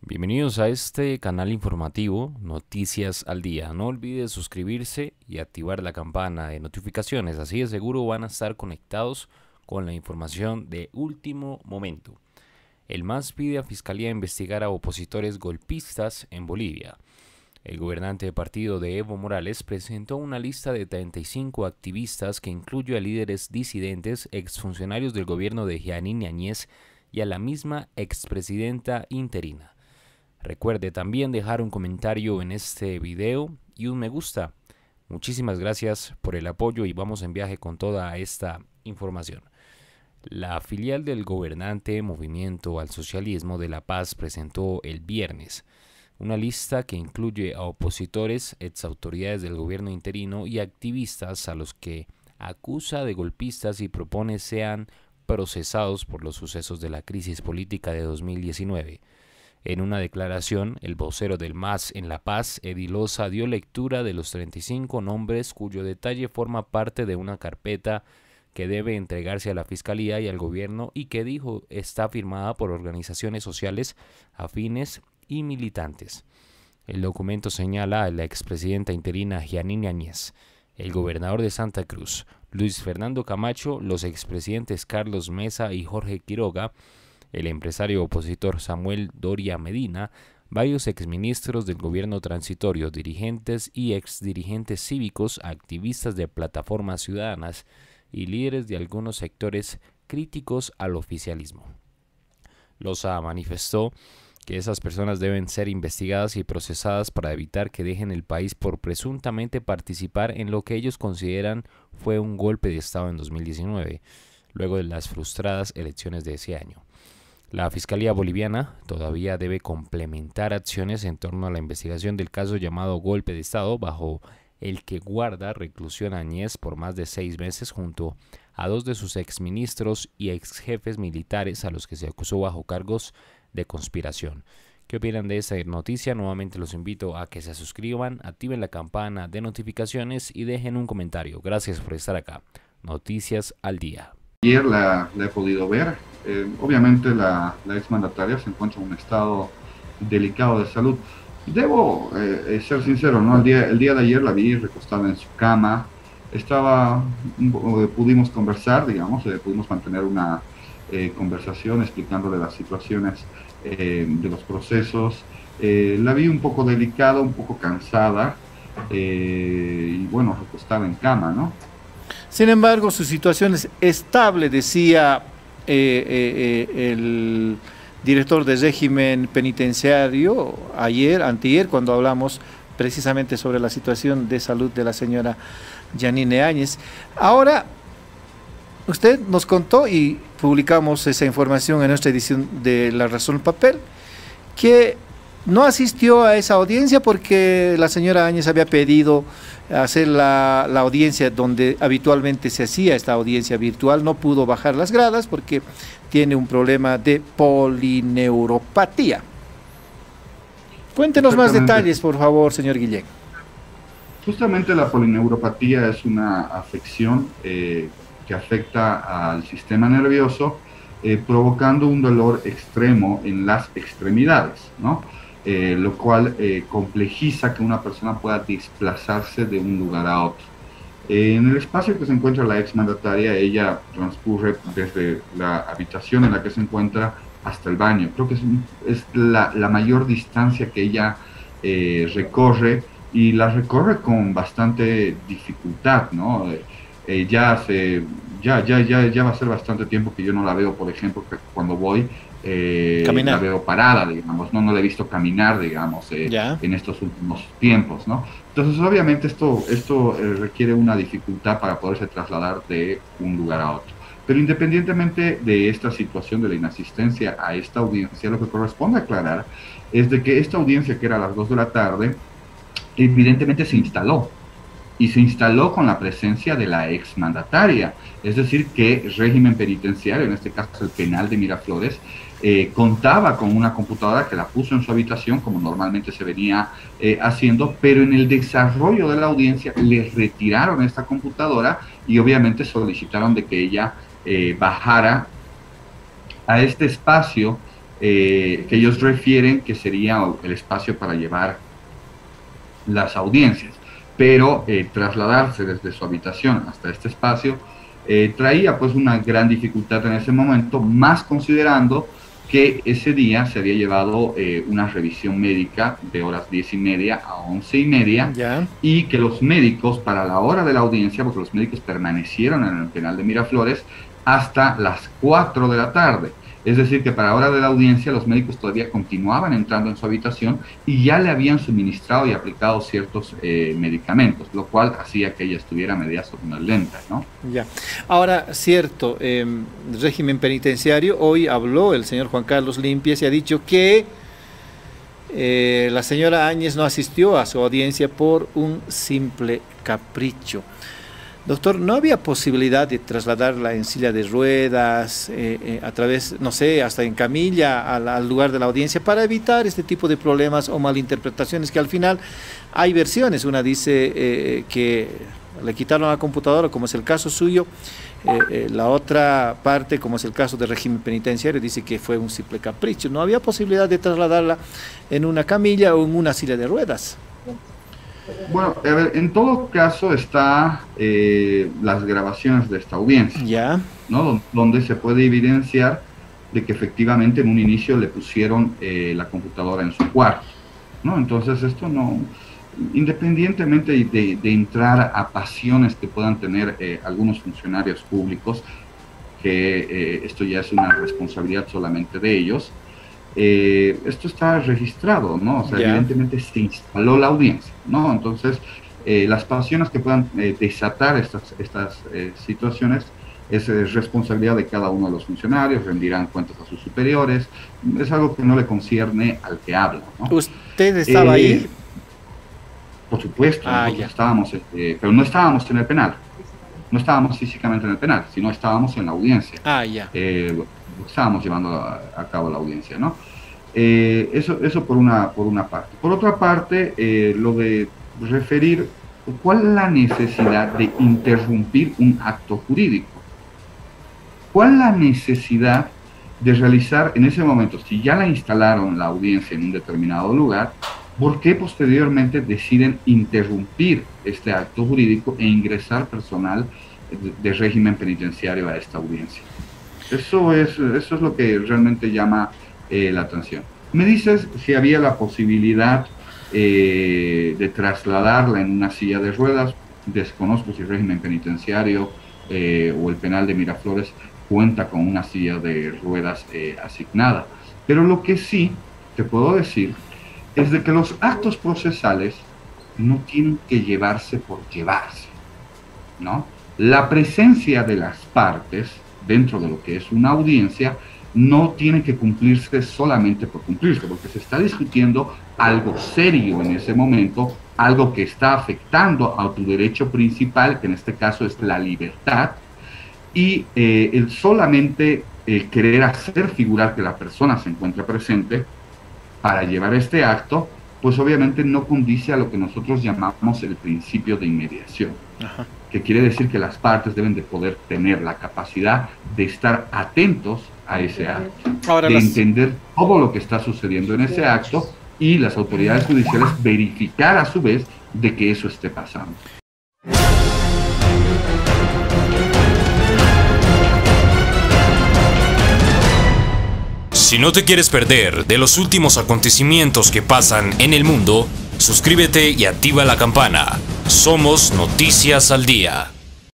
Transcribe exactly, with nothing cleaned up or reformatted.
Bienvenidos a este canal informativo Noticias al Día. No olvides suscribirse y activar la campana de notificaciones, así de seguro van a estar conectados con la información de último momento. El M A S pide a Fiscalía investigar a opositores golpistas en Bolivia. El gobernante de partido de Evo Morales presentó una lista de treinta y cinco activistas que incluye a líderes disidentes, exfuncionarios del gobierno de Jeanine Áñez y a la misma expresidenta interina. Recuerde también dejar un comentario en este video y un me gusta. Muchísimas gracias por el apoyo y vamos en viaje con toda esta información. La filial del gobernante Movimiento al Socialismo de La Paz presentó el viernes una lista que incluye a opositores, exautoridades del gobierno interino y activistas a los que acusa de golpistas y propone sean procesados por los sucesos de la crisis política de dos mil diecinueve. En una declaración, el vocero del M A S en La Paz, Edilosa, dio lectura de los treinta y cinco nombres cuyo detalle forma parte de una carpeta que debe entregarse a la Fiscalía y al gobierno y que dijo está firmada por organizaciones sociales afines y militantes. El documento señala a la expresidenta interina Jeanine Áñez, el gobernador de Santa Cruz, Luis Fernando Camacho, los expresidentes Carlos Mesa y Jorge Quiroga, el empresario opositor Samuel Doria Medina, varios exministros del gobierno transitorio, dirigentes y exdirigentes cívicos, activistas de plataformas ciudadanas y líderes de algunos sectores críticos al oficialismo. Loza manifestó que esas personas deben ser investigadas y procesadas para evitar que dejen el país por presuntamente participar en lo que ellos consideran fue un golpe de Estado en dos mil diecinueve, luego de las frustradas elecciones de ese año. La Fiscalía Boliviana todavía debe complementar acciones en torno a la investigación del caso llamado golpe de Estado, bajo el que guarda reclusión a Áñez por más de seis meses junto a dos de sus exministros y exjefes militares a los que se acusó bajo cargos de conspiración. ¿Qué opinan de esta noticia? Nuevamente los invito a que se suscriban, activen la campana de notificaciones y dejen un comentario. Gracias por estar acá. Noticias al Día. Ayer la, la he podido ver. Eh, obviamente la, la exmandataria se encuentra en un estado delicado de salud. Debo eh, ser sincero, ¿no? El día, el día de ayer la vi recostada en su cama. Estaba, pudimos conversar, digamos, eh, pudimos mantener una eh, conversación explicándole las situaciones eh, de los procesos. Eh, la vi un poco delicada, un poco cansada eh, y bueno, recostada en cama, ¿no? Sin embargo, su situación es estable, decía eh, eh, eh, el director del régimen penitenciario ayer, anteayer, cuando hablamos precisamente sobre la situación de salud de la señora Jeanine Áñez. Ahora, usted nos contó y publicamos esa información en nuestra edición de La Razón en Papel, que no asistió a esa audiencia porque la señora Áñez había pedido hacer la, la audiencia donde habitualmente se hacía esta audiencia virtual, no pudo bajar las gradas porque tiene un problema de polineuropatía. Cuéntenos más detalles, por favor, señor Guillén. Justamente la polineuropatía es una afección eh, que afecta al sistema nervioso, eh, provocando un dolor extremo en las extremidades, ¿no? Eh, lo cual eh, complejiza que una persona pueda desplazarse de un lugar a otro. Eh, en el espacio que se encuentra la exmandataria, ella transcurre desde la habitación en la que se encuentra hasta el baño. Creo que es, es la, la mayor distancia que ella eh, recorre y la recorre con bastante dificultad, ¿no? Eh, eh, ya, hace, ya, ya, ya, ya va a ser bastante tiempo que yo no la veo, por ejemplo, que cuando voy Eh, la veo parada, digamos, no, no la he visto caminar, digamos, eh, en estos últimos tiempos, ¿no? Entonces, obviamente, esto, esto eh, requiere una dificultad para poderse trasladar de un lugar a otro. Pero independientemente de esta situación de la inasistencia a esta audiencia, lo que corresponde aclarar es de que esta audiencia, que era a las dos de la tarde, evidentemente se instaló. Y se instaló con la presencia de la exmandataria, es decir, que el régimen penitenciario, en este caso el penal de Miraflores, eh, contaba con una computadora que la puso en su habitación, como normalmente se venía eh, haciendo, pero en el desarrollo de la audiencia le retiraron esta computadora y obviamente solicitaron de que ella eh, bajara a este espacio eh, que ellos refieren que sería el espacio para llevar las audiencias, pero eh, trasladarse desde su habitación hasta este espacio eh, traía pues una gran dificultad en ese momento, más considerando que ese día se había llevado eh, una revisión médica de horas diez y media a once y media, ¿Ya? y que los médicos para la hora de la audiencia, porque los médicos permanecieron en el penal de Miraflores hasta las cuatro de la tarde. Es decir, que para la hora de la audiencia los médicos todavía continuaban entrando en su habitación y ya le habían suministrado y aplicado ciertos eh, medicamentos, lo cual hacía que ella estuviera media somnolenta, ¿no? Ya. Ahora, cierto, eh, régimen penitenciario, hoy habló el señor Juan Carlos Limpias y ha dicho que eh, la señora Áñez no asistió a su audiencia por un simple capricho. Doctor, ¿no había posibilidad de trasladarla en silla de ruedas, eh, eh, a través, no sé, hasta en camilla al, al lugar de la audiencia para evitar este tipo de problemas o malinterpretaciones que al final hay versiones? Una dice eh, que le quitaron la computadora, como es el caso suyo, eh, eh, la otra parte, como es el caso del régimen penitenciario, dice que fue un simple capricho. ¿No había posibilidad de trasladarla en una camilla o en una silla de ruedas? Bueno, a ver, en todo caso está eh, las grabaciones de esta audiencia, ¿Ya? ¿no? Donde se puede evidenciar de que efectivamente en un inicio le pusieron eh, la computadora en su cuarto, ¿no? Entonces esto no, independientemente de, de entrar a pasiones que puedan tener eh, algunos funcionarios públicos, que eh, esto ya es una responsabilidad solamente de ellos, Eh, esto está registrado, ¿no? O sea, Yeah. evidentemente se instaló la audiencia, ¿no? Entonces, eh, las pasiones que puedan eh, desatar estas, estas eh, situaciones es eh, responsabilidad de cada uno de los funcionarios, rendirán cuentas a sus superiores, es algo que no le concierne al que habla, ¿no? ¿Usted estaba Eh, ahí? Por supuesto, Ah, nosotros ya. estábamos, eh, pero no estábamos en el penal, no estábamos físicamente en el penal, sino estábamos en la audiencia. Ah, ya. Eh, estábamos llevando a, a cabo la audiencia, ¿no? Eh, eso, eso por una, por una parte. Por otra parte, eh, lo de referir cuál es la necesidad de interrumpir un acto jurídico. ¿Cuál es la necesidad de realizar en ese momento, si ya la instalaron la audiencia en un determinado lugar, por qué posteriormente deciden interrumpir este acto jurídico e ingresar personal de, de régimen penitenciario a esta audiencia? Eso es, eso es lo que realmente llama eh, la atención. Me dices si había la posibilidad eh, de trasladarla en una silla de ruedas. Desconozco si el régimen penitenciario eh, o el penal de Miraflores cuenta con una silla de ruedas eh, asignada. Pero lo que sí te puedo decir es de que los actos procesales no tienen que llevarse por llevarse, ¿no? La presencia de las partes dentro de lo que es una audiencia no tiene que cumplirse solamente por cumplirse, porque se está discutiendo algo serio en ese momento, algo que está afectando a tu derecho principal, que en este caso es la libertad, y eh, el solamente eh, querer hacer figurar que la persona se encuentra presente para llevar este acto, pues obviamente no condice a lo que nosotros llamamos el principio de inmediación. Ajá. Que quiere decir que las partes deben de poder tener la capacidad de estar atentos a ese acto, Ahora de las... entender todo lo que está sucediendo en ese acto y las autoridades judiciales verificar a su vez de que eso esté pasando. Si no te quieres perder de los últimos acontecimientos que pasan en el mundo, suscríbete y activa la campana. Somos Noticias al Día.